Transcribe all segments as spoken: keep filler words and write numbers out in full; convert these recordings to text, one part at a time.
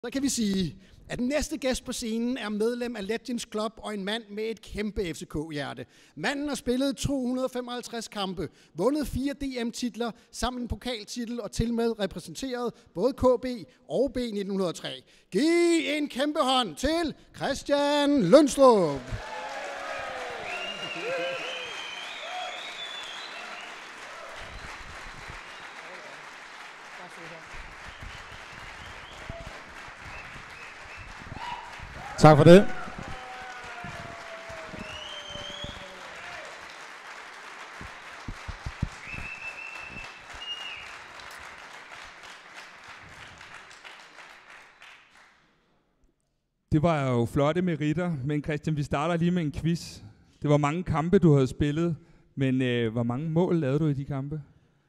Så kan vi sige, at den næste gæst på scenen er medlem af Legends Club og en mand med et kæmpe F C K-hjerte. Manden har spillet to hundrede og femoghalvtreds kampe, vundet fire D M-titler, samt en pokaltitel og til med repræsenteret både K B og B nitten hundrede og tre. Giv en kæmpe hånd til Christian Lønstrup. Tak for det. Det var jo flotte meritter, men Christian, vi starter lige med en quiz. Det var mange kampe, du havde spillet, men øh, hvor mange mål lavede du i de kampe?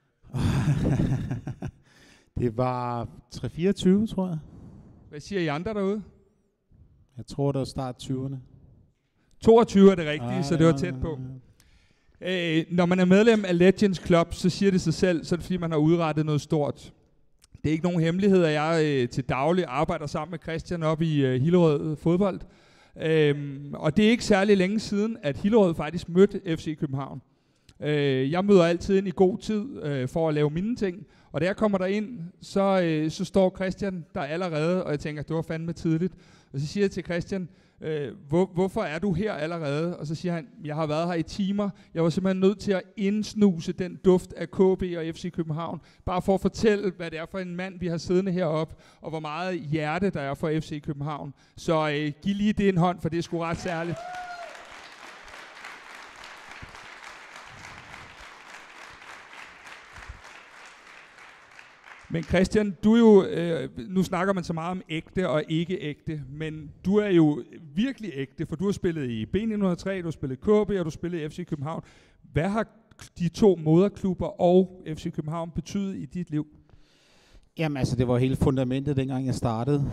Det var tre fireogtyve, tror jeg. Hvad siger I andre derude? Jeg tror, det var start tyverne. toogtyve er det rigtige, Ej, så det var tæt på. Øh, når man er medlem af Legends Club, så siger det sig selv, så er det fordi, man har udrettet noget stort. Det er ikke nogen hemmelighed, at jeg øh, til daglig arbejder sammen med Christian op i øh, Hillerød fodbold. Øhm, og det er ikke særlig længe siden, at Hillerød faktisk mødte F C København. Øh, jeg møder altid ind i god tid øh, for at lave mine ting. Og da jeg kommer derind, så, øh, så står Christian der allerede, og jeg tænker, det var fandme tidligt. Og så siger jeg til Christian, øh, hvor, hvorfor er du her allerede? Og så siger han, jeg har været her i timer. Jeg var simpelthen nødt til at indsnuse den duft af K B og F C København. Bare for at fortælle, hvad det er for en mand, vi har siddende heroppe, og hvor meget hjerte der er for F C København. Så øh, giv lige det en hånd, for det er sgu ret særligt. Men Christian, du er jo, øh, nu snakker man så meget om ægte og ikke ægte, men du er jo virkelig ægte, for du har spillet i B nitten hundrede og tre, du har spillet i K B, og du har spillet i F C København. Hvad har de to moderklubber og F C København betydet i dit liv? Jamen altså, det var hele fundamentet, dengang jeg startede.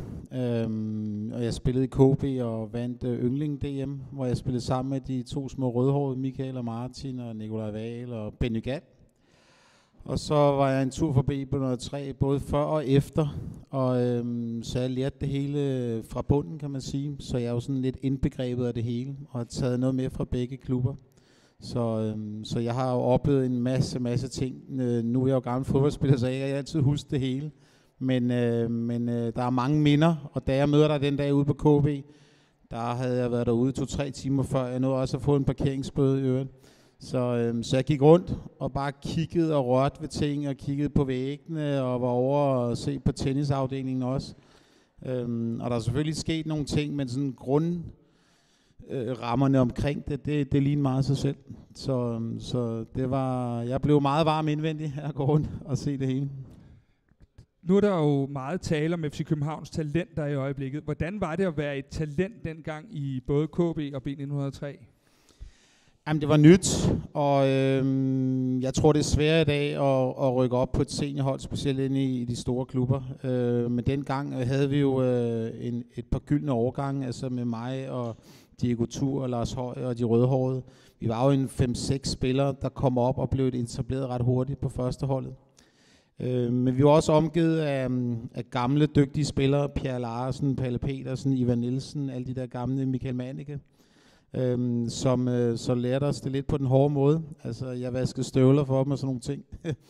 Øhm, og jeg spillede i K B og vandt øh, Yngling D M, hvor jeg spillede sammen med de to små rødhårede, Michael og Martin og Nikolaj Wahl og Benny Gall. Og så var jeg en tur forbi B nitten hundrede og tre, både før og efter, og øhm, så jeg lærte det hele fra bunden, kan man sige. Så jeg er jo sådan lidt indbegrebet af det hele, og har taget noget med fra begge klubber. Så, øhm, så jeg har jo oplevet en masse, masse ting. Øh, nu er jeg jo gammel fodboldspiller, så jeg kan altid huske det hele. Men, øh, men øh, der er mange minder, og da jeg møder dig den dag ude på K B, der havde jeg været derude to-tre timer før. Jeg nåede også at få en parkeringsbøde i øvrigt. Så, øhm, så jeg gik rundt og bare kiggede og rørte ved ting og kiggede på væggene og var over og se på tennisafdelingen også. Øhm, og der er selvfølgelig sket nogle ting, men sådan grundrammerne øh, omkring det, det, det ligner meget sig selv. Så, så det var, jeg blev meget varm indvendig her at gå rundt og se det hele. Nu er der jo meget tale om F C Københavns talenter i øjeblikket. Hvordan var det at være et talent dengang i både K B og B nitten hundrede og tre? Jamen, det var nyt, og øhm, jeg tror, det er svært i dag at, at rykke op på et seniorhold, specielt inde i, i de store klubber. Øh, men dengang havde vi jo øh, en, et par gyldne årgange, altså med mig og Diego Tur og Lars Høj og de rødhårede. Vi var jo en fem-seks spillere, der kom op og blev etableret ret hurtigt på første holdet. Øh, men vi var også omgivet af, af gamle, dygtige spillere, Pierre Larsen, Palle Petersen, Ivan Nielsen, alle de der gamle, Michael Mannicke. Øhm, som øh, så lærte os det lidt på den hårde måde. Altså, jeg vaskede støvler for dem og sådan nogle ting.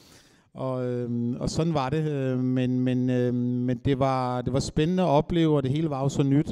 og, øhm, og sådan var det. Øh, men men, øh, men det, var, det var spændende at opleve, og det hele var jo så nyt.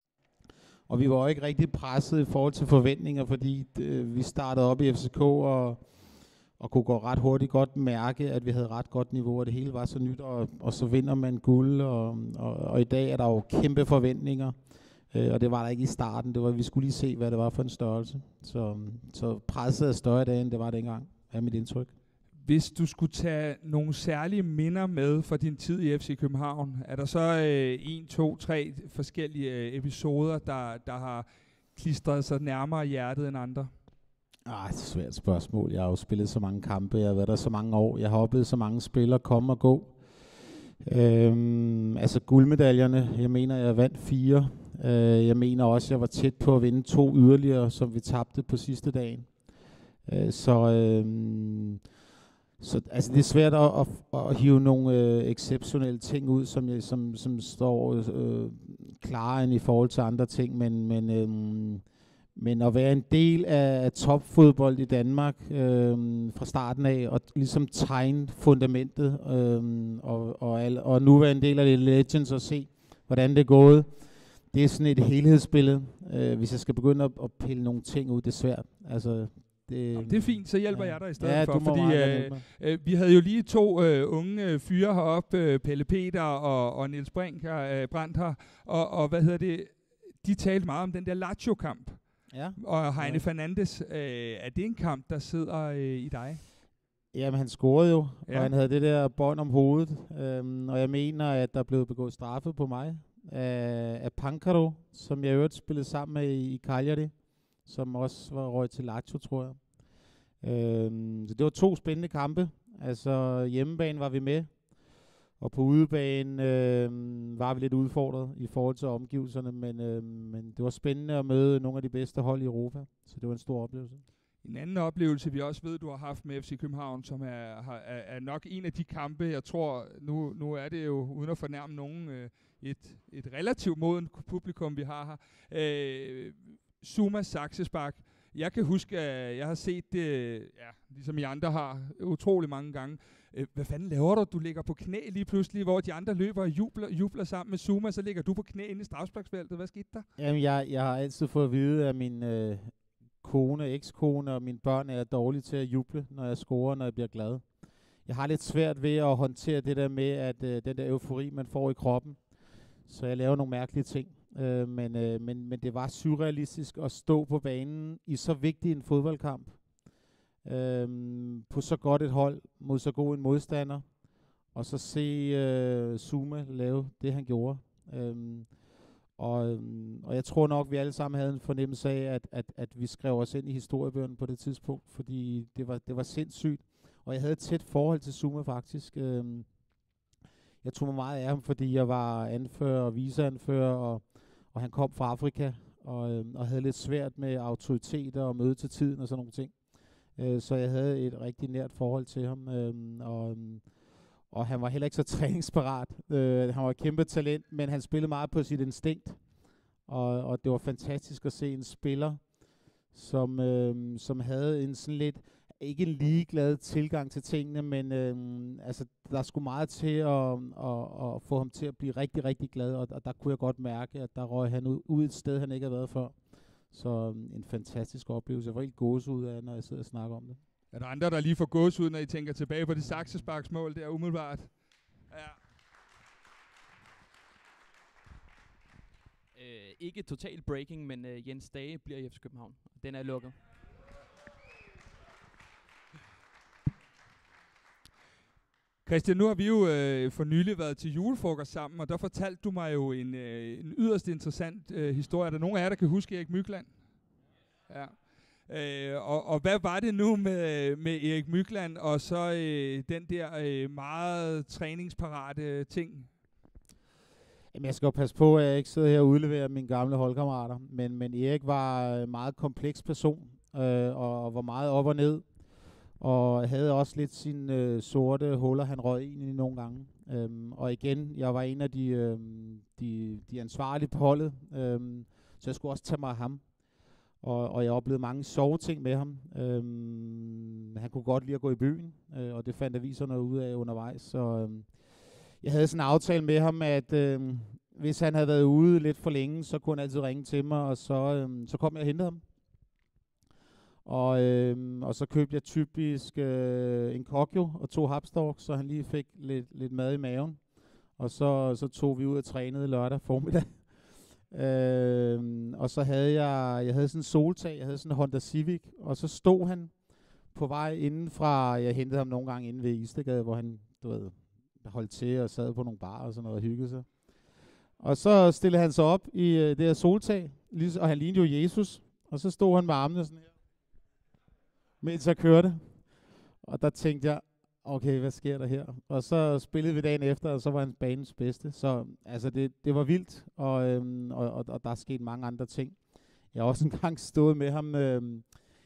Og vi var jo ikke rigtig presset i forhold til forventninger, fordi øh, vi startede op i F C K og, og kunne gå ret hurtigt godt mærke, at vi havde ret godt niveau, og det hele var så nyt. Og, og så vinder man guld, og, og, og i dag er der jo kæmpe forventninger. Uh, og det var der ikke i starten. Det var, vi skulle lige se, hvad det var for en størrelse. Så, så presset er større i dag, end det var dengang, er mit indtryk. Hvis du skulle tage nogle særlige minder med fra din tid i F C København, er der så øh, en, to, tre forskellige øh, episoder, der, der har klistret sig nærmere hjertet end andre? Ah, det er et svært spørgsmål. Jeg har jo spillet så mange kampe. Jeg har været der så mange år. Jeg har oplevet så mange spillere komme og gå. Øhm, altså guldmedaljerne. Jeg mener, jeg vandt fire. Uh, jeg mener også, at jeg var tæt på at vinde to yderligere, som vi tabte på sidste dagen. Uh, så, uh, Så altså, det er svært at, at, at hive nogle øh, exceptionelle ting ud, som, jeg, som, som står øh, klarere i forhold til andre ting, men, men, øh, men at være en del af, af topfodbold i Danmark øh, fra starten af, og ligesom tegne fundamentet, øh, og, og, al, og nu være en del af Legends og se, hvordan det er gået. Det er sådan et helhedsbillede. Øh, hvis jeg skal begynde at, at pille nogle ting ud, det er svært. Altså, det, Jamen, det er fint, så hjælper ja. jeg dig i stedet ja, for, fordi øh, øh, vi havde jo lige to øh, unge øh, fyre heroppe, øh, Pelle Peter og, og Niels Brink her, øh, Brandt her, og, og hvad hedder det, de talte meget om den der Lazio-kamp, ja. og Heine ja. Fernandes, øh, er det en kamp, der sidder øh, i dig? Jamen, han scorede jo, ja. og han havde det der bånd om hovedet, øhm, og jeg mener, at der blev begået straffe på mig af, af Pancaro, som jeg i øvrigt spillede sammen med i, i Cagliari, som også var røget til Lazio, tror jeg. Øhm, så det var to spændende kampe. Altså hjemmebane var vi med, og på udebane øhm, var vi lidt udfordret i forhold til omgivelserne, men, øhm, men det var spændende at møde nogle af de bedste hold i Europa, så det var en stor oplevelse. En anden oplevelse, vi også ved, du har haft med F C København, som er, er, er nok en af de kampe, jeg tror, nu, nu er det jo, uden at fornærme nogen, øh, et, et relativt moden publikum, vi har her. Øh, Zuma Saxespark. Jeg kan huske, at jeg har set det, ja, ligesom I andre har, utrolig mange gange. Øh, hvad fanden laver du? Du ligger på knæ lige pludselig, hvor de andre løber og jubler, jubler sammen med Zuma, så ligger du på knæ inde i straffesparksfeltet. Hvad skete der? Jamen, jeg, jeg har altid fået at vide, at min øh, kone, ekskone og mine børn er dårlige til at juble, når jeg scorer, når jeg bliver glad. Jeg har lidt svært ved at håndtere det der med, at øh, den der eufori, man får i kroppen. Så jeg laver nogle mærkelige ting. Øh, men, øh, men, men det var surrealistisk at stå på banen i så vigtig en fodboldkamp. Øh, på så godt et hold, mod så god en modstander. Og så se øh, Zuma lave det, han gjorde. Øh, og, øh, og jeg tror nok, vi alle sammen havde en fornemmelse af, at, at, at vi skrev os ind i historiebøgerne på det tidspunkt. Fordi det var, det var sindssygt. Og jeg havde et tæt forhold til Zuma faktisk. Øh, Jeg tog mig meget af ham, fordi jeg var anfører og viceanfører, og, og han kom fra Afrika, og, øh, og havde lidt svært med autoriteter og møde til tiden og sådan nogle ting. Øh, så jeg havde et rigtig nært forhold til ham, øh, og, og han var heller ikke så træningsparat. Øh, han var et kæmpe talent, men han spillede meget på sit instinkt, og, og det var fantastisk at se en spiller, som, øh, som havde en sådan lidt, ikke en ligeglad tilgang til tingene, men øhm, altså, der skulle meget til at, at, at få ham til at blive rigtig, rigtig glad, og, og der kunne jeg godt mærke, at der røg han ud, ud et sted, han ikke havde været før. Så um, en fantastisk oplevelse. Jeg får helt gåsehud af, når jeg sidder og snakker om det. Er der andre, der lige får gåsehud, når I tænker tilbage på det saksesparksmål der umiddelbart? Ja. Øh, ikke total breaking, men øh, Jens Dage bliver i F C København. Den er lukket. Christian, nu har vi jo øh, for nylig været til julefrokost sammen, og der fortalte du mig jo en, øh, en yderst interessant øh, historie. Er der nogen af jer, der kan huske Erik Mykland? Ja. Øh, og, og hvad var det nu med, med Erik Mykland og så øh, den der øh, meget træningsparate ting? Jamen, jeg skal jo passe på, at jeg ikke sidder her og udleverer mine gamle holdkammerater, men, men Erik var en meget kompleks person, øh, og, og var meget op og ned. Og havde også lidt sine øh, sorte huller, han røg ind i nogle gange. Øhm, og igen, jeg var en af de, øh, de, de ansvarlige på holdet, øhm, så jeg skulle også tage mig af ham. Og, og jeg oplevede mange sjove ting med ham. Øhm, han kunne godt lide at gå i byen, øh, og det fandt aviserne ud af undervejs. Så øh, jeg havde sådan en aftale med ham, at øh, hvis han havde været ude lidt for længe, så kunne han altid ringe til mig, og så, øh, så kom jeg og hentede ham. Og, øhm, og så købte jeg typisk øh, en kokjo og to hapstork, så han lige fik lidt, lidt mad i maven. Og så, så tog vi ud og trænede lørdag formiddag. øhm, og så havde jeg, jeg havde sådan en soltag, jeg havde sådan en Honda Civic, og så stod han på vej indenfra, jeg hentede ham nogle gange inde ved Istegade, hvor han, du ved, holdt til og sad på nogle barer og sådan noget og hyggede sig. Og så stillede han sig op i øh, det her soltag, og han lignede jo Jesus, og så stod han med armene sådan her, mens jeg kørte. Og der tænkte jeg, okay, hvad sker der her? Og så spillede vi dagen efter, og så var han banens bedste. Så altså, det, det var vildt, og, øhm, og, og, og der er sket mange andre ting. Jeg har også engang stået med ham øhm,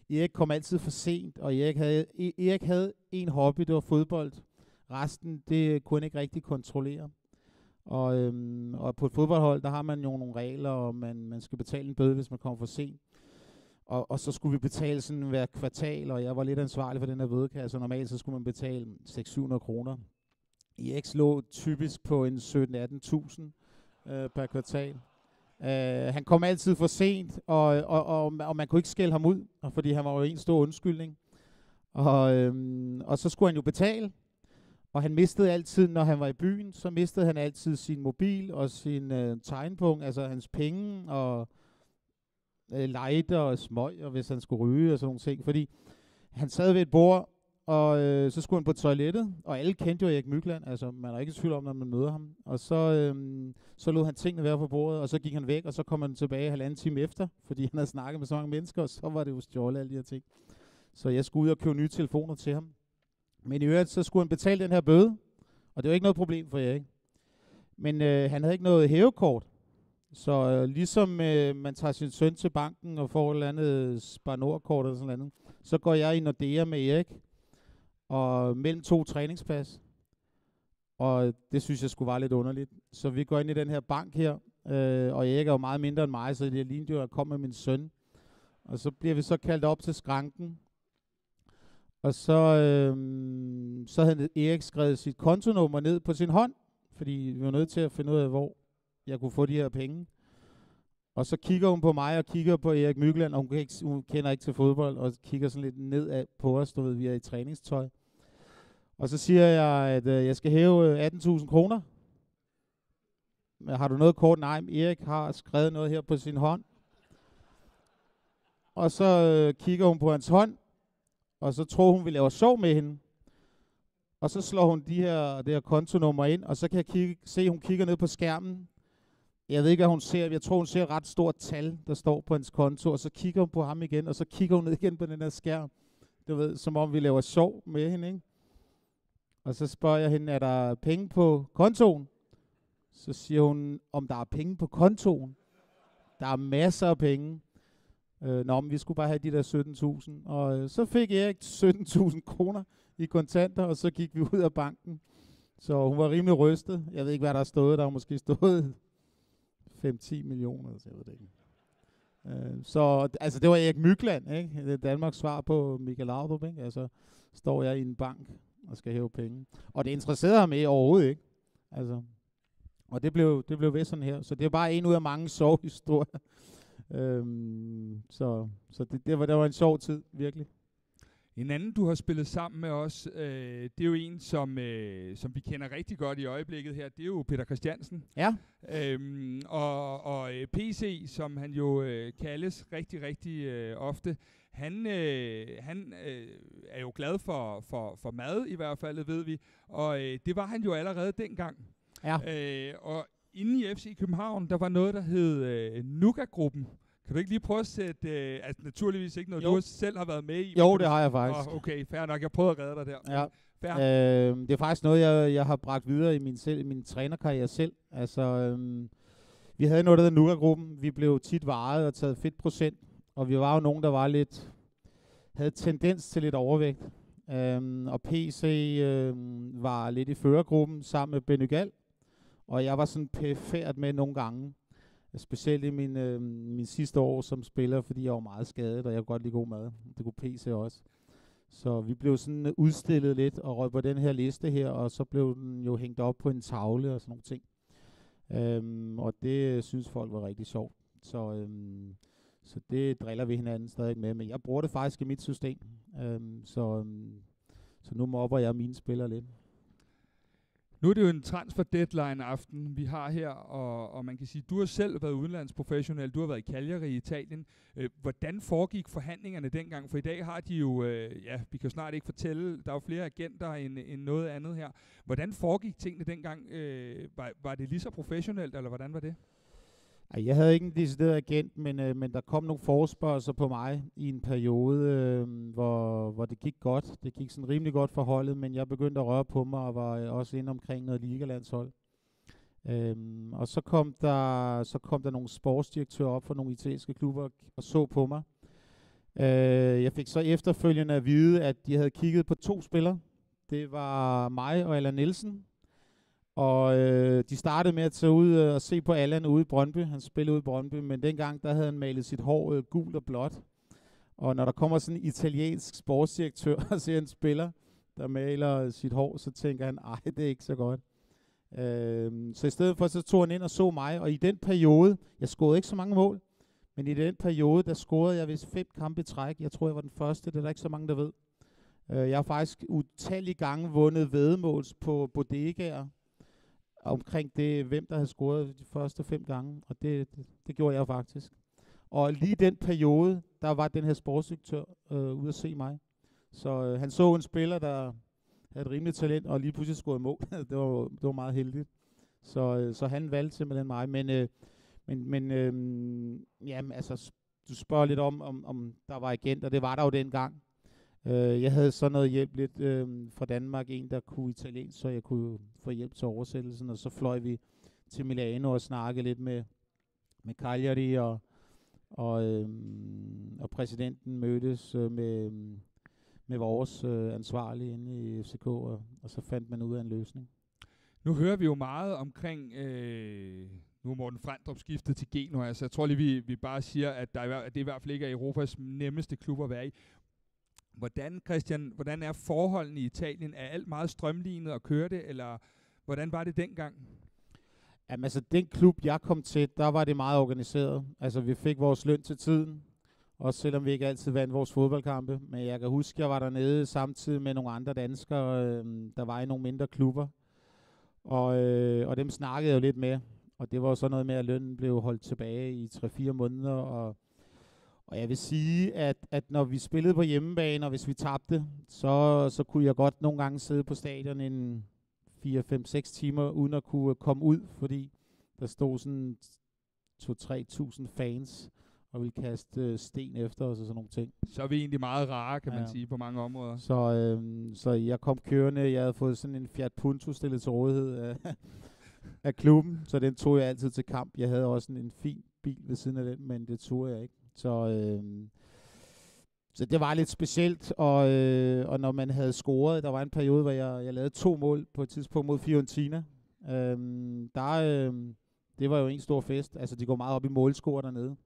Erik kom altid for sent, og Erik havde, E- Erik havde en hobby, det var fodbold. Resten, det kunne han ikke rigtig kontrollere. Og, øhm, og på et fodboldhold, der har man jo nogle regler, og man, man skal betale en bøde, hvis man kommer for sent. Og, og så skulle vi betale sådan hver kvartal, og jeg var lidt ansvarlig for den her bødekasse, og normalt så skulle man betale seks til syv hundrede kroner. Erik lå typisk på en sytten til atten tusind øh, per kvartal. Uh, han kom altid for sent, og, og, og, og man kunne ikke skælde ham ud, fordi han var jo en stor undskyldning. Og, øhm, og så skulle han jo betale, og han mistede altid, når han var i byen, så mistede han altid sin mobil og sin øh, tegnpunkt, altså hans penge og øh, lighter og smøg, og hvis han skulle ryge og sådan nogle ting. Fordi han sad ved et bord, og øh, så skulle han på toilettet, og alle kendte jo Erik Mykland, altså man er ikke i tvivl om, når man møder ham. Og så, øh, så lod han tingene være på bordet, og så gik han væk, og så kom han tilbage halvanden time efter, fordi han havde snakket med så mange mennesker, og så var det jo stjålet alle de her ting. Så jeg skulle ud og købe nye telefoner til ham. Men i øvrigt, så skulle han betale den her bøde, og det var ikke noget problem for Erik. Men øh, han havde ikke noget hævekort. Så øh, ligesom øh, man tager sin søn til banken og får et eller andet Spar Nord-kort eller sådan noget, så går jeg i Nordea med Erik, og mellem to træningspas. Og det synes jeg skulle være lidt underligt. Så vi går ind i den her bank her, øh, og Erik er jo meget mindre end mig, så det lignede jo, at jeg kom med min søn. Og så bliver vi så kaldt op til skranken. Og så, øh, så havde Erik skrevet sit kontonummer ned på sin hånd, fordi vi var nødt til at finde ud af, hvor jeg kunne få de her penge. Og så kigger hun på mig og kigger på Erik Mykland, og hun, kan ikke, hun kender ikke til fodbold, og kigger sådan lidt nedad på os, du ved, vi er i træningstøj. Og så siger jeg, at øh, jeg skal hæve atten tusind kroner. Men har du noget kort? Nej, Erik har skrevet noget her på sin hånd. Og så øh, kigger hun på hans hånd, og så tror hun, vi laver sjov med hende. Og så slår hun de her, det her kontonummer ind, og så kan jeg kigge, se, at hun kigger ned på skærmen. Jeg ved ikke, hvad hun ser. Jeg tror, hun ser et ret stort tal, der står på hendes konto, og så kigger hun på ham igen, og så kigger hun ned igen på den her skærm. Du ved, som om vi laver sjov med hende, ikke? Og så spørger jeg hende, er der penge på kontoen? Så siger hun, om der er penge på kontoen. Der er masser af penge. Øh, nå, men vi skulle bare have de der sytten tusind. Og øh, så fik Erik sytten tusind kroner i kontanter, og så gik vi ud af banken. Så hun var rimelig rystet. Jeg ved ikke, hvad der er stået. Der har måske stået fem til ti millioner, så jeg ved det ikke. Øh, så altså, det var Erik Mykland, ikke? Det er Danmarks svar på Michael Laudrup, ikke? Altså, står jeg i en bank og skal hæve penge. Og det interesserede ham ikke overhovedet, ikke? Altså, og det blev, det blev ved sådan her. Så det er bare en ud af mange sjove historier. Øhm, så så det, det, var, det var en sjov tid, virkelig. En anden, du har spillet sammen med os, øh, det er jo en, som, øh, som vi kender rigtig godt i øjeblikket her. Det er jo Peter Christiansen. Ja. Øhm, og og øh, P C, som han jo øh, kaldes rigtig, rigtig øh, ofte. Han, øh, han øh, er jo glad for, for, for mad, i hvert fald, ved vi. Og øh, det var han jo allerede dengang. Ja. Øh, og inde i F C København, der var noget, der hed øh, Nuka-gruppen. Kan du ikke lige prøve at sætte, øh, altså naturligvis ikke noget, jo. Du selv har været med i? Jo, det har jeg faktisk. Oh, okay, fair nok. Jeg prøvede at redde dig der. Ja. Fair. Øh, det er faktisk noget, jeg, jeg har bragt videre i min, selv, i min trænerkarriere selv. Altså, øhm, vi havde noget, der hedder Nuka-gruppen. Vi blev tit varet og taget fedtprocent. Og vi var jo nogen, der var lidt, havde tendens til lidt overvægt. Øhm, og P C øhm, var lidt i førergruppen sammen med Benny Gall. Og jeg var sådan perifært med nogle gange. Specielt i min, øh, min sidste år som spiller, fordi jeg var meget skadet, og jeg kunne godt lide god mad. Det kunne P C også. Så vi blev sådan uh, udstillet lidt og røg på den her liste her, og så blev den jo hængt op på en tavle og sådan nogle ting. Øhm, og det øh, synes folk var rigtig sjovt. Så, øhm, så det driller vi hinanden stadig med. Men jeg bruger det faktisk i mit system. Øhm, så, øhm, så nu mobber jeg mine spillere lidt. Nu er det jo en transfer deadline aften, vi har her, og, og man kan sige, du har selv været udenlandsprofessionel, du har været i Cagliari i Italien. Øh, hvordan foregik forhandlingerne dengang? For i dag har de jo, øh, ja, vi kan jo snart ikke fortælle, der er jo flere agenter end, end noget andet her. Hvordan foregik tingene dengang? Øh, var, var det lige så professionelt, eller hvordan var det? Jeg havde ikke en decideret agent, men, øh, men der kom nogle forespørgsler på mig i en periode, øh, hvor, hvor det gik godt. Det gik sådan rimelig godt for holdet, men jeg begyndte at røre på mig og var øh, også inde omkring noget ligalandshold. Øhm, og så kom, der, så kom der nogle sportsdirektører op fra nogle italienske klubber og så på mig. Øh, jeg fik så efterfølgende at vide, at de havde kigget på to spillere. Det var mig og Allan Nielsen. Og øh, de startede med at tage ud og se på Allan ude i Brøndby. Han spillede ude i Brøndby, men dengang der havde han malet sit hår øh, gult og blåt. Og når der kommer sådan en italiensk sportsdirektør og ser en spiller, der maler sit hår, så tænker han, ej, det er ikke så godt. Øh, så i stedet for, så tog han ind og så mig. Og i den periode, jeg scorede ikke så mange mål, men i den periode, der scorede jeg vist fem kampe i træk. Jeg tror, jeg var den første. Det er der ikke så mange, der ved. Øh, jeg har faktisk utallige gange vundet væddemåls på bodegaer omkring det, hvem der havde scoret de første fem gange. Og det, det, det gjorde jeg faktisk. Og lige i den periode, der var den her sportsdirektør øh, ude at se mig. Så øh, han så en spiller, der havde et rimeligt talent, og lige pludselig scorede mål. det, var, det var meget heldigt. Så, øh, så han valgte simpelthen mig. Men, øh, men, men øh, jamen, altså, du spørger lidt om, om, om der var agenter. Det var der jo dengang. Øh, jeg havde så noget hjælp lidt øh, fra Danmark. En, der kunne italiensk, så jeg kunne få hjælp til oversættelsen. Og så fløj vi til Milano og snakkede lidt med, med Cagliari, og, og, øh, og præsidenten mødtes øh, med, med vores øh, ansvarlige inde i F C K, og, og så fandt man ud af en løsning. Nu hører vi jo meget omkring, øh, nu er Morten Frendrup skiftet til Genoa, så jeg tror lige, vi, vi bare siger, at, der er, at det i hvert fald ikke er Europas nemmeste klub at være i. Hvordan, Christian, hvordan er forholdene i Italien? Er alt meget strømlignet og kører det, eller hvordan var det dengang? Jamen altså, den klub, jeg kom til, der var det meget organiseret. Altså, vi fik vores løn til tiden, også selvom vi ikke altid vandt vores fodboldkampe. Men jeg kan huske, jeg var dernede samtidig med nogle andre danskere, øh, der var i nogle mindre klubber. Og, øh, og dem snakkede jeg jo lidt med. Og det var jo sådan noget med, at lønnen blev holdt tilbage i tre fire måneder. Og, og jeg vil sige, at, at når vi spillede på hjemmebane, og hvis vi tabte, så, så kunne jeg godt nogle gange sidde på stadion en fire, fem, seks timer, uden at kunne komme ud, fordi der stod sådan to til tre tusind fans, og ville kaste øh, sten efter os og sådan nogle ting. Så er vi egentlig meget rare, kan ja. man sige, på mange områder. Så, øh, så jeg kom kørende, jeg havde fået sådan en Fiat Punto stillet til rådighed af, af klubben, så den tog jeg altid til kamp. Jeg havde også en, en fin bil ved siden af den, men det tog jeg ikke. Så, øh, så det var lidt specielt, og, øh, og når man havde scoret, der var en periode, hvor jeg, jeg lavede to mål på et tidspunkt mod Fiorentina. Øh, der, øh, det var jo en stor fest. Altså, de går meget op i målscore dernede.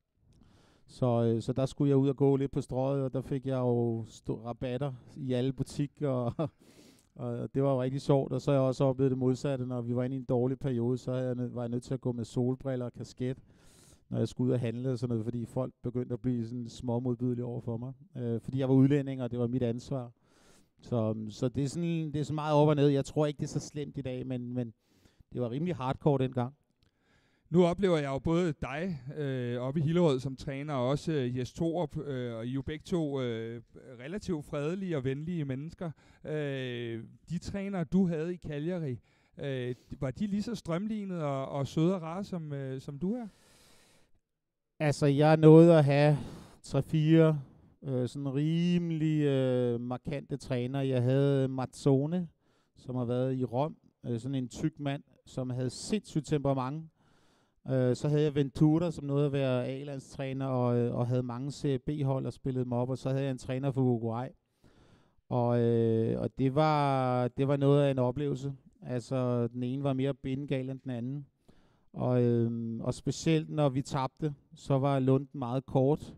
Så, øh, så der skulle jeg ud og gå lidt på strøget, og der fik jeg jo store rabatter i alle butikker, og, og det var jo rigtig sjovt. Og så har jeg også oplevet det modsatte, når vi var inde i en dårlig periode, så jeg nød, var jeg nødt til at gå med solbriller og kasket, når jeg skulle ud og handle og sådan noget, fordi folk begyndte at blive sådan småmodbydelige over for mig. Øh, fordi jeg var udlænding, og det var mit ansvar. Så, så det, er sådan, det er så meget op og ned. Jeg tror ikke, det er så slemt i dag, men, men det var rimelig hardcore dengang. Nu oplever jeg jo både dig øh, oppe i Hillerød som træner, og også øh, Jes Torup, øh, og I er jo begge to øh, relativt fredelige og venlige mennesker. Øh, de trænere, du havde i Cagliari, øh, var de lige så strømlignede og, og søde og rare, som, øh, som du er? Altså, jeg nåede at have tre-fire øh, sådan rimelig øh, markante træner. Jeg havde Mazzone, som har været i Rom, øh, sådan en tyk mand, som havde sindssygt temperament. Øh, så havde jeg Ventura, som nåede at være A-landstræner, og, øh, og havde mange C B-hold og spillede dem op, og så havde jeg en træner for Uruguay. Og, øh, og det, var, det var noget af en oplevelse. Altså, den ene var mere bindegal end den anden. Og, øhm, og specielt når vi tabte, så var lunden meget kort.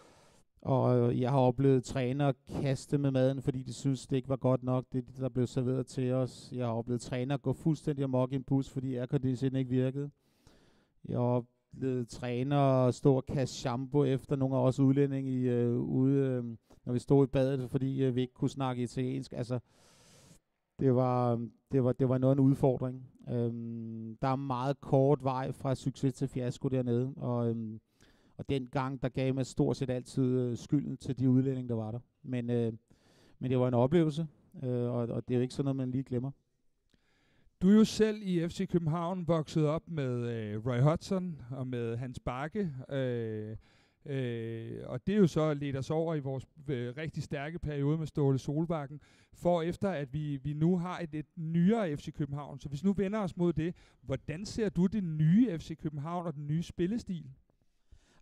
Og jeg har oplevet trænere kaste med maden, fordi de synes det ikke var godt nok, det der blev serveret til os. Jeg har oplevet trænere gå fuldstændig amok i en bus, fordi aircondition ikke virkede. Jeg har oplevet trænere stå og kaste shampoo efter nogle af os udlændinge i, øh, ude, øh, når vi stod i badet, fordi øh, vi ikke kunne snakke italiensk. Altså, det var, det var, det var noget af en udfordring. Øhm, der er meget kort vej fra succes til fiasko dernede, og, øhm, og den gang, der gav mig stort set altid øh, skylden til de udlændinge, der var der. Men, øh, men det var en oplevelse, øh, og, og det er jo ikke sådan noget, man lige glemmer. Du er jo selv i F C København vokset op med øh, Roy Hodgson og med Hans Bakke, øh, øh, og det er jo så ledt os over i vores øh, rigtig stærke periode med Ståle Solbakken, for efter at vi, vi nu har et, et nyere F C København. Så hvis nu vender os mod det, hvordan ser du det nye F C København og den nye spillestil?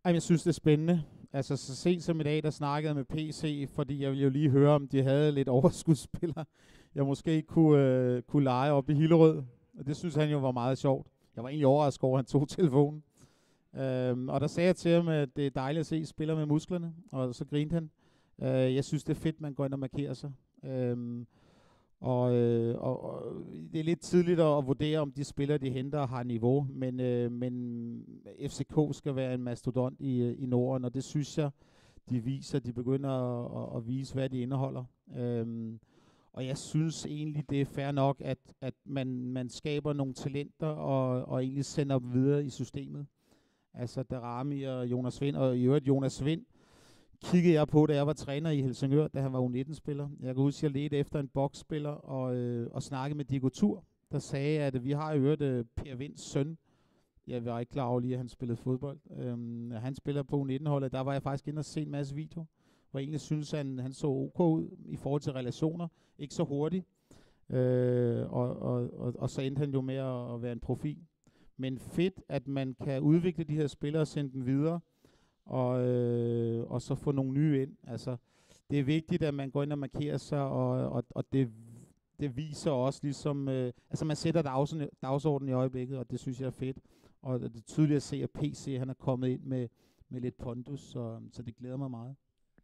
Ej, jeg synes, det er spændende. Altså, så sent som i dag, der snakkede jeg med P C, fordi jeg ville jo lige høre, om de havde lidt overskudsspillere, jeg måske kunne, øh, kunne lege op i Hillerød. Og det synes han jo var meget sjovt. Jeg var egentlig overrasket over, at han tog telefonen. Øhm, og der sagde jeg til ham, at det er dejligt at se spillere med musklerne, og så grinte han. Øh, jeg synes, det er fedt, man går ind og markerer sig. Øhm, og, øh, og, og det er lidt tidligt at, at vurdere, om de spillere, de henter, har niveau, men, øh, men F C K skal være en mastodont i, i Norden, og det synes jeg, de viser. De begynder at, at, at vise, hvad de indeholder. Øhm, og jeg synes egentlig, det er fair nok, at, at man, man skaber nogle talenter, og, og egentlig sender dem videre i systemet. Altså Darami og Jonas Vind, og i øvrigt Jonas Vind, kiggede jeg på, da jeg var træner i Helsingør, da han var U nitten-spiller. Jeg kan huske, at jeg ledte efter en boksspiller og, øh, og snakkede med Diego Tur, der sagde, at vi har i øvrigt øh, Per Vinds søn. Jeg var ikke klar over lige, at han spillede fodbold. Øhm, han spiller på U nitten-holdet. Der var jeg faktisk inde og se en masse video, hvor jeg egentlig synes, at han, han så ok ud i forhold til relationer. Ikke så hurtigt. Øh, og, og, og, og så endte han jo med at, at være en profil. Men fedt, at man kan udvikle de her spillere og sende dem videre, og, øh, og så få nogle nye ind. Altså, det er vigtigt, at man går ind og markerer sig, og, og, og det, det viser også ligesom, øh, altså man sætter dagsordenen, dagsordenen i øjeblikket, og det synes jeg er fedt. Og det er tydeligt at se, at P C han er kommet ind med, med lidt pondus, så, så det glæder mig meget.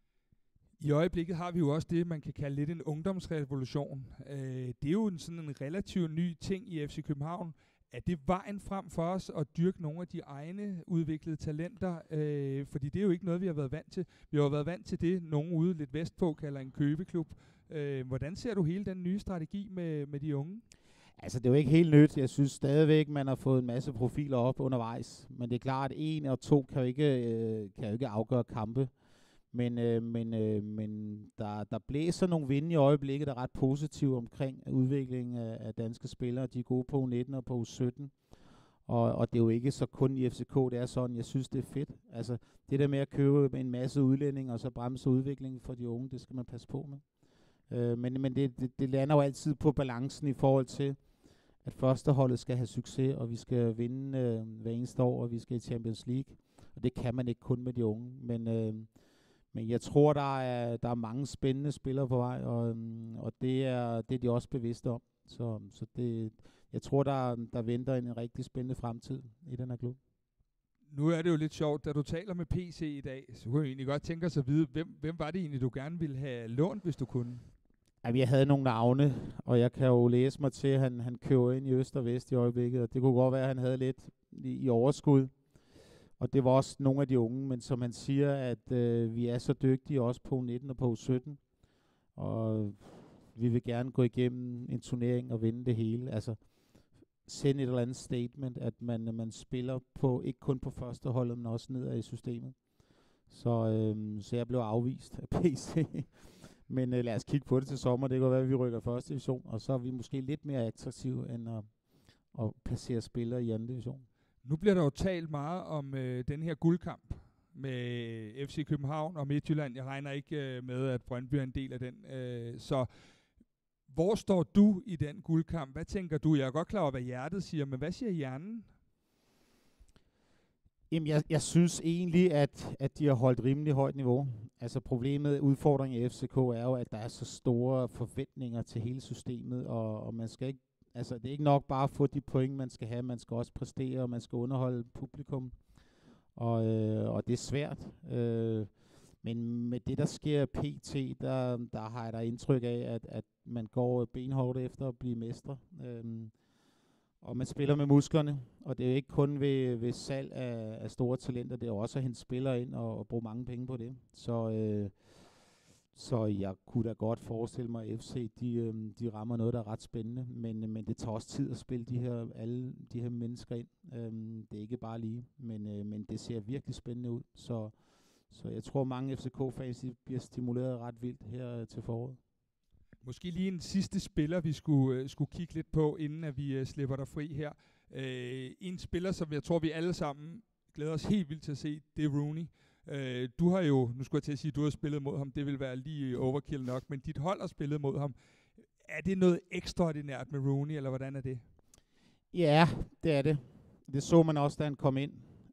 I øjeblikket har vi jo også det, man kan kalde lidt en ungdomsrevolution. Øh, det er jo en, sådan en relativt ny ting i F C København. Er det vejen frem for os at dyrke nogle af de egne udviklede talenter? Øh, fordi det er jo ikke noget, vi har været vant til. Vi har jo været vant til det, nogen ude lidt vestpå kalder en købeklub. Øh, hvordan ser du hele den nye strategi med, med de unge? Altså, det er jo ikke helt nyt. Jeg synes stadigvæk, man har fået en masse profiler op undervejs. Men det er klart, at en og to kan jo ikke, øh, kan jo ikke afgøre kampe. Men, øh, men, øh, men der, der blæser nogle vinde i øjeblikket, der er ret positive omkring udviklingen af, af danske spillere. De er gode på U nitten og på U sytten. Og, og det er jo ikke så kun i F C K, det er sådan, jeg synes, det er fedt. Altså, det der med at købe en masse udlændinge og så bremse udviklingen for de unge, det skal man passe på med. Øh, men men det, det, det lander jo altid på balancen i forhold til, at førsteholdet skal have succes, og vi skal vinde øh, hver eneste år, og vi skal i Champions League. Og det kan man ikke kun med de unge. Men, øh, men jeg tror, der er, der er mange spændende spillere på vej, og, og det, er, det er de også bevidste om. Så, så det, jeg tror, der, der venter en, en rigtig spændende fremtid i den her klub. Nu er det jo lidt sjovt, da du taler med P C i dag, så kunne jeg egentlig godt tænke os at vide, hvem, hvem var det egentlig, du gerne ville have lånt, hvis du kunne? Jamen, jeg havde nogle navne, og jeg kan jo læse mig til, at han, han kører ind i øst og vest i øjeblikket, og det kunne godt være, at han havde lidt i, i overskud. Og det var også nogle af de unge, men som han siger, at øh, vi er så dygtige også på U nitten og på U sytten, og vi vil gerne gå igennem en turnering og vinde det hele. Altså, sende et eller andet statement, at man, man spiller på, ikke kun på første holdet, men også nedad i systemet. Så, øh, så jeg blev afvist af P C. Men øh, lad os kigge på det til sommer. Det kan være, at vi rykker første division, og så er vi måske lidt mere attraktive end at, at placere spillere i anden division. Nu bliver der jo talt meget om øh, den her guldkamp med F C København og Midtjylland. Jeg regner ikke øh, med, at Brøndby er en del af den. Øh, så hvor står du i den guldkamp? Hvad tænker du? Jeg er godt klar over, hvad hjertet siger, men hvad siger hjernen? Jamen, jeg, jeg synes egentlig, at, at de har holdt rimelig højt niveau. Altså problemet, udfordringen i F C K er jo, at der er så store forventninger til hele systemet, og, og man skal ikke, altså det er ikke nok bare at få de point, man skal have, man skal også præstere, og man skal underholde publikum, og, øh, og det er svært. Øh, men med det, der sker P T, der, der har jeg da indtryk af, at, at man går benhårdt efter at blive mestre. Øh, Og man spiller med musklerne, og det er jo ikke kun ved, ved salg af, af store talenter, det er også at hente spillere ind og, og bruge mange penge på det. Så, øh, så jeg kunne da godt forestille mig, at F C de, øh, de rammer noget, der er ret spændende, men, men det tager også tid at spille de her, alle de her mennesker ind. Øh, det er ikke bare lige, men, øh, men det ser virkelig spændende ud. Så, så jeg tror, mange F C K-fans bliver stimuleret ret vildt her til foråret. Måske lige en sidste spiller, vi skulle, uh, skulle kigge lidt på, inden at vi uh, slipper dig fri her. Uh, en spiller, som jeg tror, vi alle sammen glæder os helt vildt til at se, det er Rooney. Uh, du har jo, nu skulle jeg til at sige, at du har spillet mod ham, det vil være lige overkill nok, men dit hold har spillet mod ham. Er det noget ekstraordinært med Rooney, eller hvordan er det? Ja, det er det. Det så man også, da han kom ind.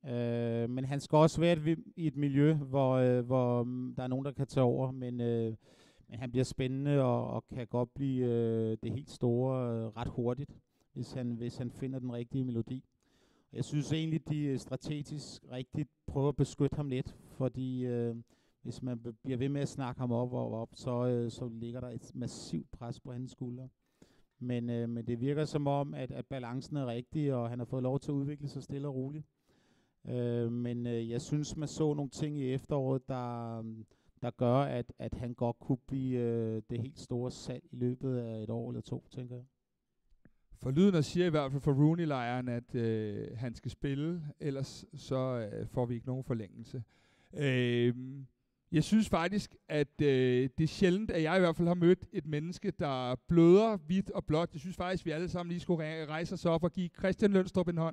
Øh, men han skal også være et, i et miljø, hvor, øh, hvor um, der er nogen, der kan tage over. Men, øh, men han bliver spændende og, og kan godt blive øh, det helt store øh, ret hurtigt, hvis han, hvis han finder den rigtige melodi. Jeg synes egentlig, de strategisk rigtigt prøver at beskytte ham lidt, fordi øh, hvis man b- bliver ved med at snakke ham op og op, så, øh, så ligger der et massivt pres på hans skuldre. Men, øh, men det virker som om, at, at balancen er rigtig, og han har fået lov til at udvikle sig stille og roligt. Øh, men øh, jeg synes, man så nogle ting i efteråret, der, der gør, at, at han godt kunne blive øh, det helt store salg i løbet af et år eller to, tænker jeg. For lyden siger i hvert fald for Rooney-lejren, at øh, han skal spille, ellers så øh, får vi ikke nogen forlængelse. Øh, jeg synes faktisk, at øh, det er sjældent, at jeg i hvert fald har mødt et menneske, der bløder hvidt og blåt. Jeg synes faktisk, at vi alle sammen lige skulle rejse os op og give Christian Lønstrup en hånd.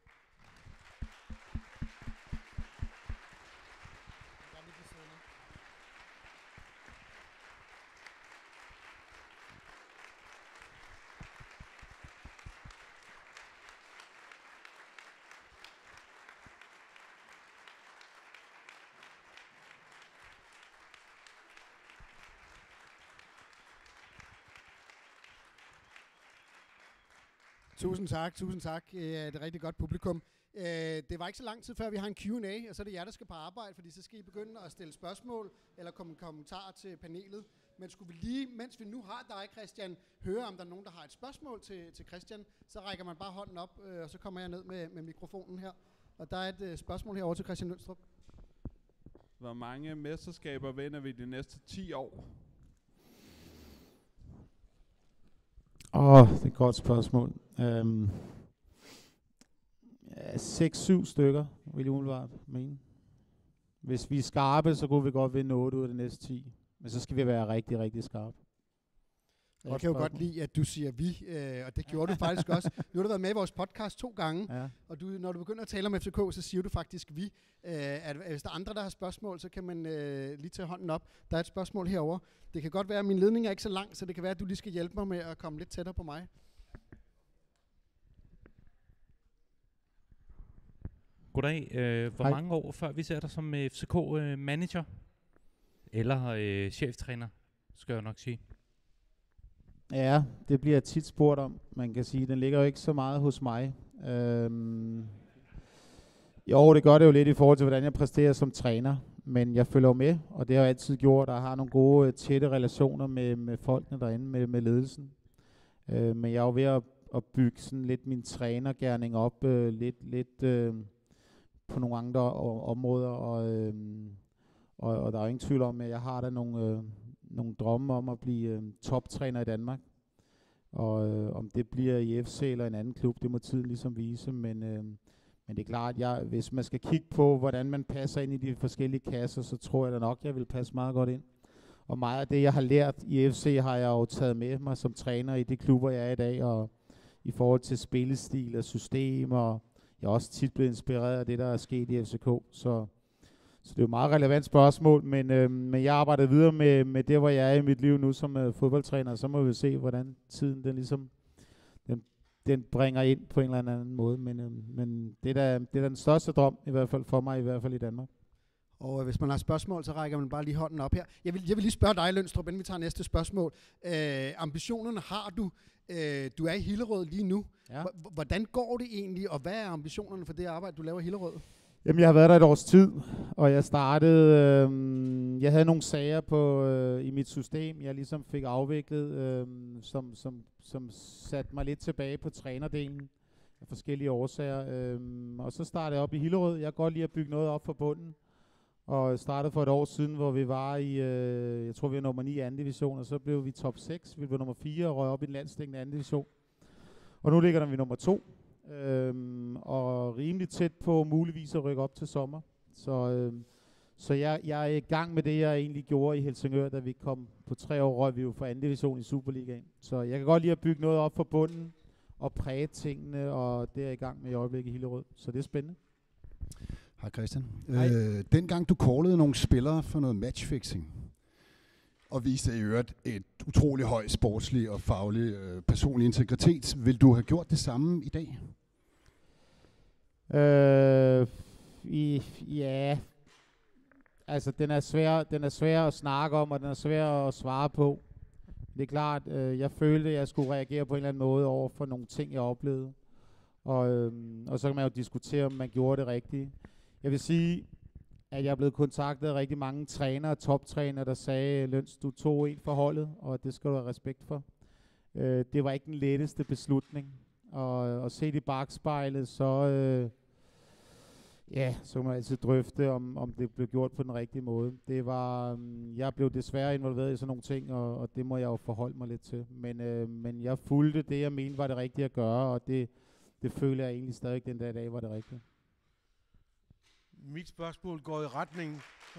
Tusind tak, tusind tak. Det er et rigtig godt publikum. Det var ikke så lang tid før, vi har en Q and A, og så er det jer, der skal på arbejde, fordi så skal I begynde at stille spørgsmål eller komme kommentarer til panelet. Men skulle vi lige, mens vi nu har dig, Christian, høre, om der er nogen, der har et spørgsmål til, til Christian, så rækker man bare hånden op, og så kommer jeg ned med, med mikrofonen her. Og der er et spørgsmål herovre til Christian Lønstrup. Hvor mange mesterskaber vinder vi de næste ti år? Åh, oh, det er et godt spørgsmål. Um, ja, seks syv stykker, vil jeg umiddelbart mene. Hvis vi er skarpe, så kunne vi godt vinde otte ud af de næste ti. Men så skal vi være rigtig, rigtig skarpe. Jeg kan jo godt lide, at du siger vi, øh, og det gjorde du faktisk også. Nu har du været med i vores podcast to gange, ja. Og du, når du begynder at tale om F C K, så siger du faktisk vi. Øh, at hvis der er andre, der har spørgsmål, så kan man øh, lige tage hånden op. Der er et spørgsmål herover. Det kan godt være, at min ledning er ikke så lang, så det kan være, at du lige skal hjælpe mig med at komme lidt tættere på mig. Goddag. Øh, hvor Hej. mange år før vi ser dig som F C K-manager? Øh, eller øh, cheftræner, skal jeg nok sige. Ja, det bliver jeg tit spurgt om. Man kan sige, den ligger jo ikke så meget hos mig. Øhm, jo, det gør det jo lidt i forhold til, hvordan jeg præsterer som træner. Men jeg følger jo med, og det har jeg altid gjort, og har nogle gode, tætte relationer med, med folkene derinde, med, med ledelsen. Øh, men jeg er jo ved at, at bygge sådan lidt min trænergerning op, øh, lidt, lidt øh, på nogle andre o- områder, og, øh, og, og der er jo ingen tvivl om, at jeg har da nogle... Øh, nogle drømme om at blive øh, toptræner i Danmark. Og øh, om det bliver i F C eller en anden klub, det må tiden ligesom vise. Men, øh, men det er klart, at jeg, hvis man skal kigge på, hvordan man passer ind i de forskellige kasser, så tror jeg da nok, at jeg vil passe meget godt ind. Og meget af det, jeg har lært i F C, har jeg jo taget med mig som træner i de klubber, jeg er i dag. Og i forhold til spillestil og system, og jeg er også tit blevet inspireret af det, der er sket i F C K. Så Så det er jo et meget relevant spørgsmål, men, øh, men jeg arbejder videre med, med det, hvor jeg er i mit liv nu som øh, fodboldtræner, og så må vi se, hvordan tiden den ligesom den, den bringer ind på en eller anden måde. Men, øh, men det, er da, det er da den største drøm, i hvert fald for mig, i hvert fald i Danmark. Og øh, hvis man har spørgsmål, så rækker man bare lige hånden op her. Jeg vil, jeg vil lige spørge dig, Lønstrup, inden vi tager næste spørgsmål. Øh, ambitionerne har du. Øh, du er i Hillerød lige nu. Ja. H- hvordan går det egentlig, og hvad er ambitionerne for det arbejde, du laver i Hillerød? Jamen, jeg har været der et års tid, og jeg startede, øh, jeg havde nogle sager på, øh, i mit system, jeg ligesom fik afviklet, øh, som, som, som satte mig lidt tilbage på trænerdelen af forskellige årsager. Øh, og så startede jeg op i Hillerød. Jeg kan godt lide at bygge noget op fra bunden, og startede for et år siden, hvor vi var i, øh, jeg tror vi var nummer ni i anden division, og så blev vi top seks, vi blev nummer fire og røg op i den landsdækkende anden division. Og nu ligger der vi nummer to. Øhm, og rimelig tæt på muligvis at rykke op til sommer. Så, øhm, så jeg, jeg er i gang med det, jeg egentlig gjorde i Helsingør, da vi kom på tre år, røg vi jo fra anden division i Superligaen. Så jeg kan godt lide at bygge noget op fra bunden og præge tingene, og det er jeg i gang med i øjeblikket i Hillerød. Så det er spændende. Hej Christian. Øh, dengang du callede nogle spillere for noget matchfixing, og viste i øvrigt et utrolig høj sportslig og faglig øh, personlig integritet. Vil du have gjort det samme i dag? Øh, Altså, den er svær, den er svær at snakke om, og den er svær at svare på. Det er klart, øh, jeg følte, at jeg skulle reagere på en eller anden måde over for nogle ting, jeg oplevede. Og, øh, og så kan man jo diskutere, om man gjorde det rigtigt. Jeg vil sige, at jeg er blevet kontaktet af rigtig mange trænere, toptrænere, der sagde, Løns, du tog en for holdet, og det skal du have respekt for. Øh, det var ikke den letteste beslutning. Og, og set i bagspejlet, så... Øh, Ja, så kan man altid drøfte, om, om det blev gjort på den rigtige måde. Det var, um, jeg blev desværre involveret i sådan nogle ting, og, og det må jeg jo forholde mig lidt til. Men, øh, men jeg fulgte det, jeg mente var det rigtige at gøre, og det, det føler jeg egentlig stadig den dag i dag var det rigtige. Mit spørgsmål går i retningen.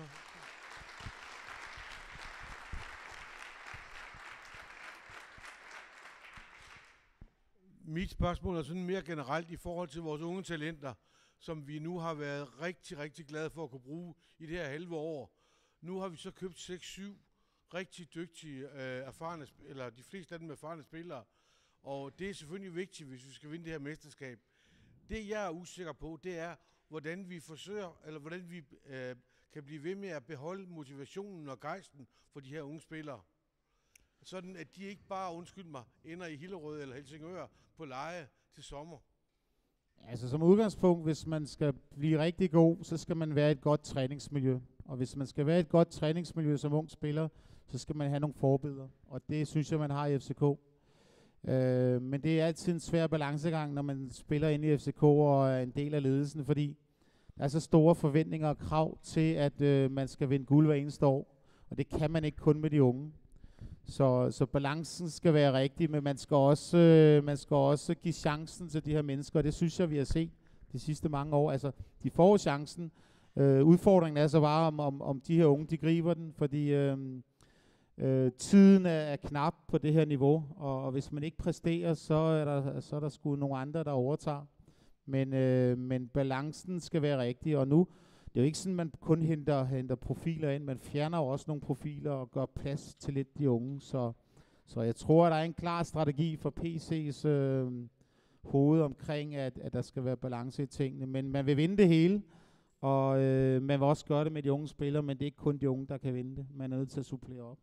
Mit spørgsmål er sådan mere generelt i forhold til vores unge talenter, som vi nu har været rigtig, rigtig glade for at kunne bruge i det her halve år. Nu har vi så købt seks syv rigtig dygtige, øh, erfarne, eller de fleste af dem erfarne spillere, og det er selvfølgelig vigtigt, hvis vi skal vinde det her mesterskab. Det jeg er usikker på, det er, hvordan vi forsøger, eller hvordan vi øh, kan blive ved med at beholde motivationen og gejsten for de her unge spillere. Sådan at de ikke bare, undskyld mig, ender i Hillerød eller Helsingør på leje til sommer. Altså som udgangspunkt, hvis man skal blive rigtig god, så skal man være i et godt træningsmiljø. Og hvis man skal være i et godt træningsmiljø som ung spiller, så skal man have nogle forbilleder. Og det synes jeg, man har i F C K. Øh, men det er altid en svær balancegang, når man spiller inde i F C K og er en del af ledelsen, fordi der er så store forventninger og krav til, at øh, man skal vinde guld hver eneste år. Og det kan man ikke kun med de unge. Så, så balancen skal være rigtig, men man skal, også, øh, man skal også give chancen til de her mennesker, og det synes jeg, vi har set de sidste mange år. Altså, de får chancen. Øh, udfordringen er så bare, om, om, om de her unge, de griber den, fordi øh, øh, tiden er, er knap på det her niveau, og, og hvis man ikke præsterer, så er der, så er der sgu nogle andre, der overtager. Men, øh, men balancen skal være rigtig, og nu det er jo ikke sådan, man kun henter, henter profiler ind, man fjerner jo også nogle profiler og gør plads til lidt de unge. Så, så jeg tror, at der er en klar strategi for P C's øh, hoved omkring, at, at der skal være balance i tingene. Men man vil vinde det hele, og øh, man vil også gøre det med de unge spillere, men det er ikke kun de unge, der kan vinde det. Man er nødt til at supplere op.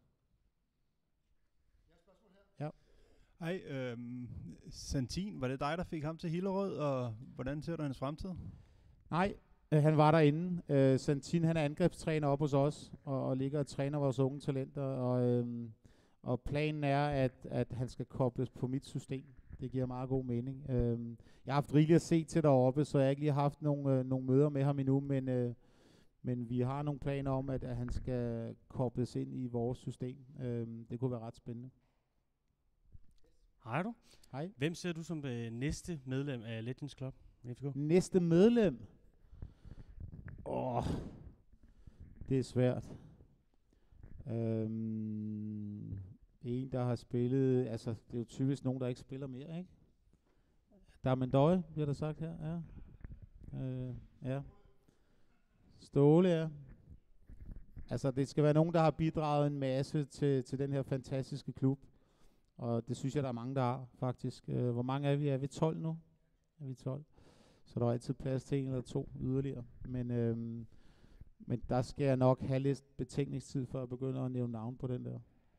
Ja. Hej, øh, Santin, var det dig, der fik ham til Hillerød, og hvordan ser du hans fremtid? Nej. Han var derinde. Øh, Santin, han er angrebstræner op hos os, og, og ligger og træner vores unge talenter, og, øhm, og planen er, at, at han skal kobles på mit system. Det giver meget god mening. Øhm, jeg har haft rigeligt at se til deroppe, så jeg har ikke lige haft nogle, øh, nogle møder med ham endnu, men, øh, men vi har nogle planer om, at, at han skal kobles ind i vores system. Øhm, det kunne være ret spændende. Hej du. Hej. Hvem ser du som det næste medlem af Legends Club? F C K? Næste medlem? Åh, oh, det er svært. Øhm, en, der har spillet, altså det er jo typisk nogen, der ikke spiller mere, ikke? Darmendøje, bliver der sagt her, ja. Øh, ja. Ståle, ja. Altså det skal være nogen, der har bidraget en masse til, til den her fantastiske klub. Og det synes jeg, der er mange, der har, faktisk. Øh, hvor mange er vi? Er vi tolv nu? Er vi tolv? Så der er altid plads til en eller to yderligere. Men, øhm, men der skal jeg nok have lidt betænkningstid for at begynde at nævne navn på den der.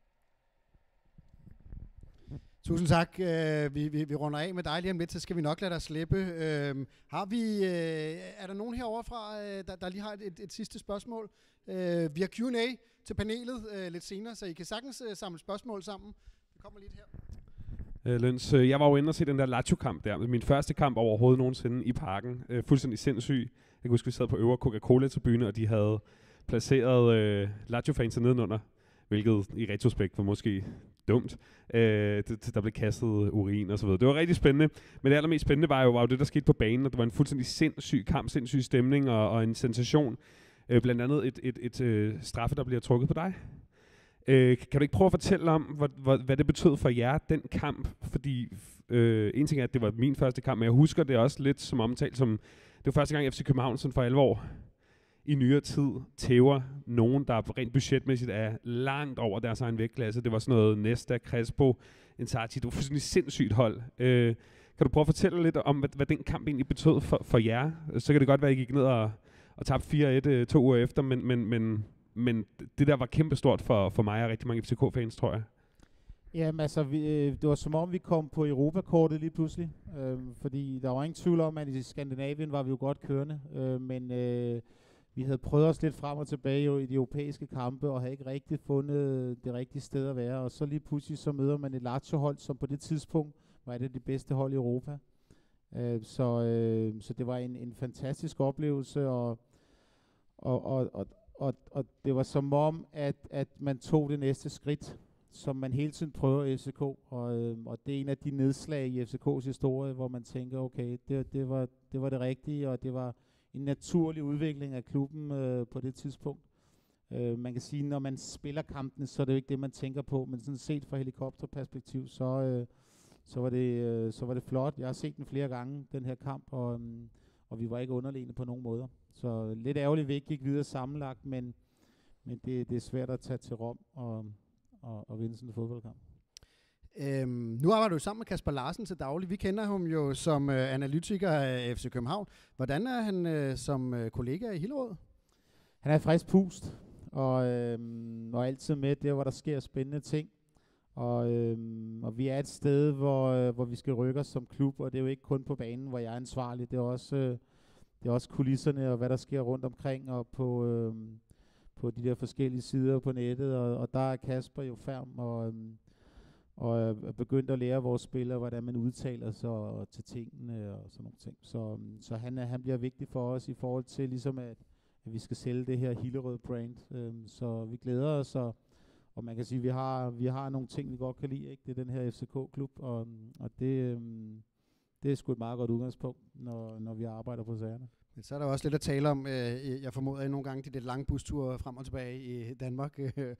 Tusind tak. Uh, vi, vi, vi runder af med dig lige om lidt, så skal vi nok lade dig slippe. Uh, har vi, uh, er der nogen herovre fra, uh, der, der lige har et, et, et sidste spørgsmål? Uh, vi har Q and A til panelet uh, lidt senere, så I kan sagtens uh, samle spørgsmål sammen. Det kommer lidt her. Øh, Løns, øh, jeg var jo inde og se den der Lazio-kamp der. Min første kamp overhovedet nogensinde i Parken. Øh, fuldstændig sindssyg. Jeg kan huske, vi sad på øvre Coca-Cola-tribune, og de havde placeret øh, Lazio-fans nedenunder, hvilket i retrospekt var måske dumt. Øh, det, der blev kastet urin og så videre. Det var rigtig spændende. Men det allermest spændende var jo, var jo det, der skete på banen, og det var en fuldstændig sindssyg kamp, sindssyg stemning og, og en sensation. Øh, blandt andet et, et, et, et øh, straffe, der bliver trukket på dig. Øh, kan du ikke prøve at fortælle om, hvad, hvad, hvad det betød for jer, den kamp? Fordi øh, en ting er, at det var min første kamp, men jeg husker det også lidt som omtalt, som det var første gang F C København sådan for alvor i nyere tid tæver nogen, der rent budgetmæssigt er langt over deres egen vægtklasse. Det var sådan noget Nesta, Crespo, Inzaghi. Det var fuldstændig sindssygt hold. Øh, kan du prøve at fortælle lidt om, hvad, hvad den kamp egentlig betød for, for jer? Så kan det godt være, at I gik ned og, og tabte fire et øh, to uger efter, men, men, men, men det der var kæmpestort for, for mig og rigtig mange F C K-fans, tror jeg. Jamen altså, vi, øh, det var som om vi kom på Europakortet lige pludselig, øh, fordi der var ingen tvivl om, at i Skandinavien var vi jo godt kørende, øh, men øh, vi havde prøvet os lidt frem og tilbage jo i de europæiske kampe, og havde ikke rigtig fundet det rigtige sted at være, og så lige pludselig så møder man et Lazio-hold, som på det tidspunkt var et af de bedste hold i Europa. Øh, så, øh, så det var en, en fantastisk oplevelse, og, og, og, og, og, og det var som om, at, at man tog det næste skridt, som man hele tiden prøver i F C K, og, øh, og det er en af de nedslag i F C K's historie, hvor man tænker, okay, det, det, var, det var det rigtige, og det var en naturlig udvikling af klubben øh, på det tidspunkt. Øh, man kan sige, når man spiller kampene, så er det jo ikke det, man tænker på, men sådan set fra helikopterperspektiv, så, øh, så, var det, øh, så var det flot. Jeg har set den flere gange, den her kamp, og, um, og vi var ikke underlegne på nogen måder. Så lidt ærgerligt, vi ikke gik videre sammenlagt, men, men det, det er svært at tage til Rom og, og, og vinde sådan en fodboldkamp. Øhm, nu arbejder du sammen med Kasper Larsen til daglig. Vi kender ham jo som øh, analytiker af F C København. Hvordan er han øh, som øh, kollega i Hillerød? Han er frisk pust, og, øhm, og altid med der, hvor der sker spændende ting. Og, øhm, og vi er et sted, hvor, øh, hvor vi skal rykke os som klub, og det er jo ikke kun på banen, hvor jeg er ansvarlig. Det er også, øh, det er også kulisserne og hvad der sker rundt omkring og på, øh, på de der forskellige sider på nettet. Og, og der er Kasper jo færm og, øh, og er begyndt at lære vores spillere, hvordan man udtaler sig til tingene og sådan nogle ting. Så, så han, er, han bliver vigtig for os i forhold til ligesom at, at vi skal sælge det her Hillerød brand. Øh, så vi glæder os, og Og man kan sige, at vi har, vi har nogle ting, vi godt kan lide. Ikke? Det er den her F C K-klub, og, og det, øhm, det er sgu et meget godt udgangspunkt, når, når vi arbejder på sagerne. Men så er der også lidt at tale om. Øh, jeg formoder, at nogle gange de lidt lange busture frem og tilbage i Danmark.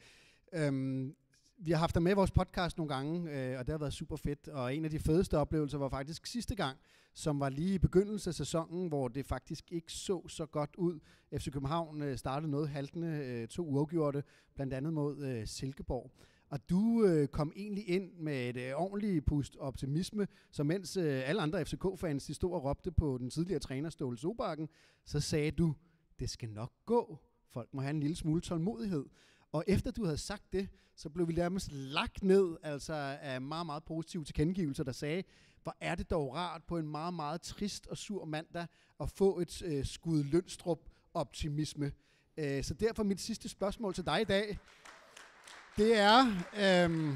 øhm, vi har haft dig med i vores podcast nogle gange, øh, og det har været super fedt. Og en af de fedeste oplevelser var faktisk sidste gang, som var lige i begyndelsen af sæsonen, hvor det faktisk ikke så så godt ud. F C København øh, startede noget haltende, øh, to uafgjorte, blandt andet mod øh, Silkeborg. Og du øh, kom egentlig ind med et øh, ordentligt pust optimisme, så mens øh, alle andre F C K-fans de stod og råbte på den tidligere træner Ståle Solbakken, så sagde du, det skal nok gå. Folk må have en lille smule tålmodighed. Og efter du havde sagt det, så blev vi nærmest lagt ned altså af meget, meget positive tilkendegivelser, der sagde, hvor er det dog rart på en meget, meget trist og sur mandag at få et øh, skud Lønstrup-optimisme. Øh, så derfor mit sidste spørgsmål til dig i dag, det er, øh,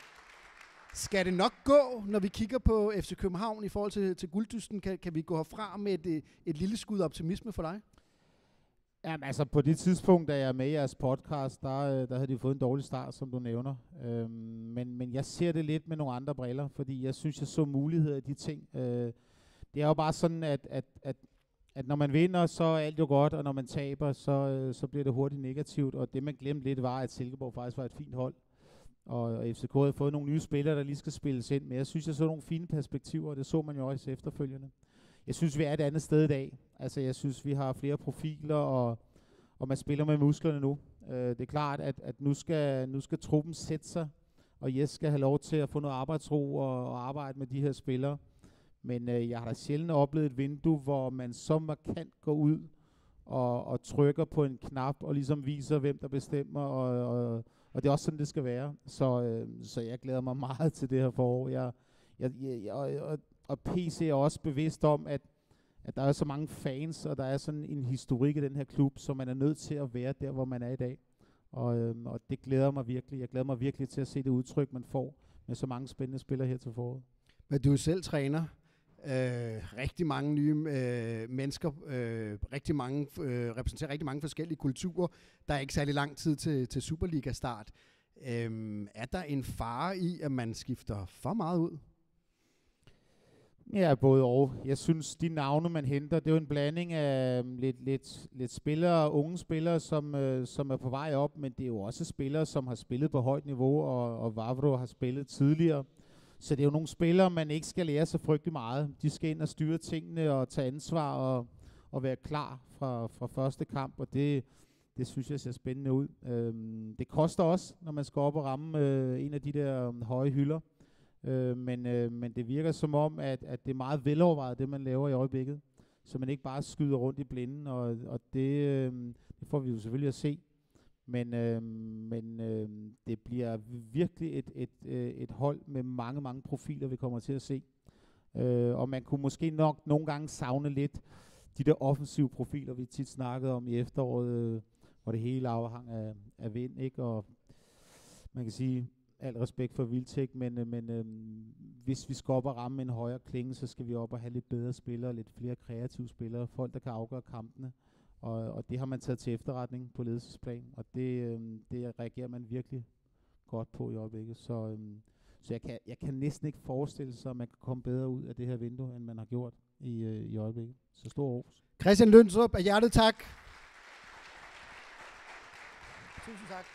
skal det nok gå, når vi kigger på F C København i forhold til, til gulddysten? Kan, kan vi gå herfra med et, et lille skud optimisme for dig? Jamen altså på det tidspunkt, da jeg er med i jeres podcast, der, der havde de fået en dårlig start, som du nævner. Øhm, men, men jeg ser det lidt med nogle andre briller, fordi jeg synes, jeg så muligheder i de ting. Øh, det er jo bare sådan, at, at, at, at når man vinder, så er alt jo godt, og når man taber, så, øh, så bliver det hurtigt negativt. Og det man glemte lidt var, at Silkeborg faktisk var et fint hold. Og, og F C K havde fået nogle nye spillere, der lige skal spilles ind. Men jeg synes, jeg så nogle fine perspektiver, og det så man jo også efterfølgende. Jeg synes, vi er et andet sted i dag. Altså, jeg synes, vi har flere profiler, og, og man spiller med musklerne nu. Uh, det er klart, at, at nu, skal, nu skal truppen sætte sig, og Jes skal have lov til at få noget arbejdsro og, og arbejde med de her spillere. Men uh, jeg har da sjældent oplevet et vindue, hvor man så markant går ud og, og trykker på en knap, og ligesom viser, hvem der bestemmer, og, og, og det er også sådan, det skal være. Så, uh, så jeg glæder mig meget til det her forår. Jeg, jeg, jeg, jeg, og, Og P C er også bevidst om, at, at der er så mange fans, og der er sådan en historik i den her klub, så man er nødt til at være der, hvor man er i dag. Og, øhm, og det glæder mig virkelig. Jeg glæder mig virkelig til at se det udtryk, man får med så mange spændende spillere her til foråret. Men du er selv træner. Øh, rigtig mange nye øh, mennesker, øh, rigtig mange, øh, repræsenterer rigtig mange forskellige kulturer. Der er ikke særlig lang tid til, til Superliga-start. Øh, er der en fare i, at man skifter for meget ud? Ja, både og. Jeg synes, de navne, man henter, det er jo en blanding af um, lidt, lidt, lidt spillere, unge spillere, som, uh, som er på vej op, men det er jo også spillere, som har spillet på højt niveau, og, og Vavro har spillet tidligere. Så det er jo nogle spillere, man ikke skal lære så frygtelig meget. De skal ind og styre tingene og tage ansvar og, og være klar fra, fra første kamp, og det, det synes jeg ser spændende ud. Um, det koster også, når man skal op og ramme uh, en af de der um, høje hylder. Øh, men, øh, men det virker som om, at, at det er meget velovervejet, det man laver i øjeblikket. så man ikke bare skyder rundt i blinden, og, og det, øh, det får vi jo selvfølgelig at se. Men, øh, men øh, det bliver virkelig et, et, øh, et hold med mange, mange profiler, vi kommer til at se. Øh, og man kunne måske nok nogle gange savne lidt de der offensive profiler, vi tit snakkede om i efteråret, øh, hvor det hele afhang af, af vind, ikke? Og man kan sige, al respekt for Wilczek, men, øh, men øh, hvis vi skal op og ramme en højere klinge, så skal vi op og have lidt bedre spillere, lidt flere kreative spillere, folk, der kan afgøre kampene. Og, og det har man taget til efterretning på ledelsesplan, og det, øh, det reagerer man virkelig godt på i øjeblikket. Så, øh, så jeg, kan, jeg kan næsten ikke forestille sig, at man kan komme bedre ud af det her vindue, end man har gjort i, øh, i øjeblikket. Så stor ros. Christian Lønstrup, af hjertet tak. Tusind tak.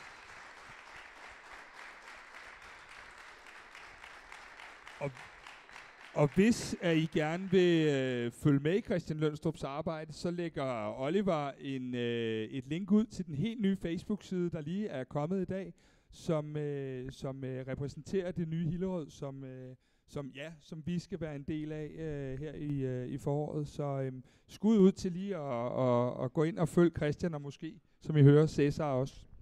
Og, og hvis at I gerne vil øh, følge med i Christian Lønstrups arbejde, så lægger Oliver en, øh, et link ud til den helt nye Facebook-side, der lige er kommet i dag, som, øh, som øh, repræsenterer det nye Hillerød, som, øh, som, ja, som vi skal være en del af øh, her i, øh, i foråret. Så øh, skud ud til lige at, at, at gå ind og følge Christian, og måske, som I hører, Cæsar også.